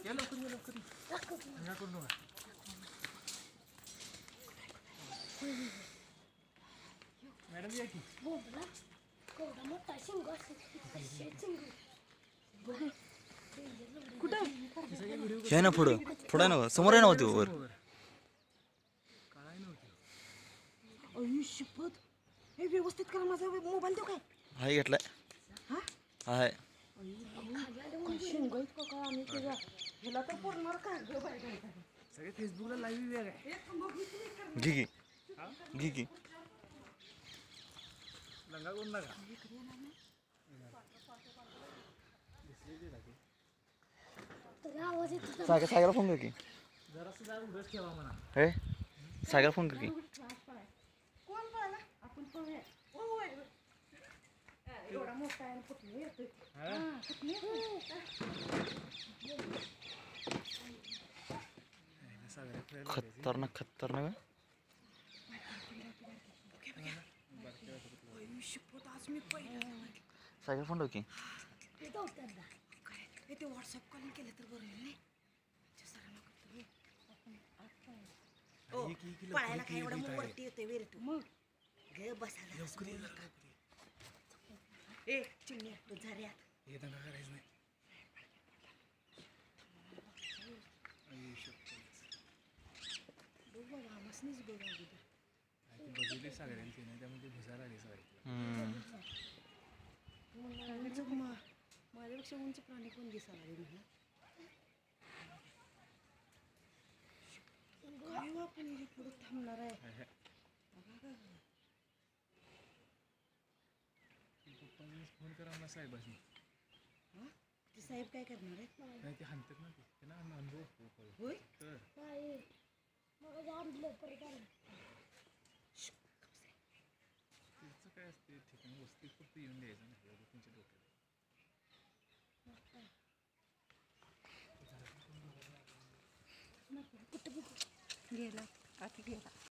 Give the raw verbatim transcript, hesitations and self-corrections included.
madam या की हे ना पुढं पुढं ना समोर आहे ना होती वर शपथ हे व्यवस्थित करा माझा मोबाईल देऊ काय हाय घेतलाय हाय शिंगाईत का काय आणि तुझ्या ह्याला तर पुरणार काय ग बाय सगळे फेसबुकला लाईव्ह वेग आहे घे की घे की लंगा कोण नका सागर सागरला फोन कर की जरा सुद्धा उडच ठेवा म्हणा हे सागर फोन कर की कोण पळाला आपण पळूया होय एवढा मोठा आहे कुठे येतोय खतरनाक खतरनाक शपथ आज मी पहिला सागर फोन लाव की ते व्हॉट्सअप कॉलिंग केलं तर बरं नाही पळायला काय एवढा वरती येते वेरे तू मग घे बसायला ए चिमण्या तू झऱ्यात हे दंगा करायचं नाही बघितले सगळ्यांचे नाही त्यामुळे भुसायला आले सगळे माझ्यापेक्षा उंच प्राणी कोण दिसायला लागले काय आपण पुढे थांबणार आहे फोन करा ना साहेबांनी ते साहेब काय करणार आहे नाही ते हाणतात ना ते त्यांना अनुभव होय तर त्याचं काय असते ठिकाणी वस्ती फक्त येऊन द्यायचं ना त्यांच्या डोक्यात गेला आता गेला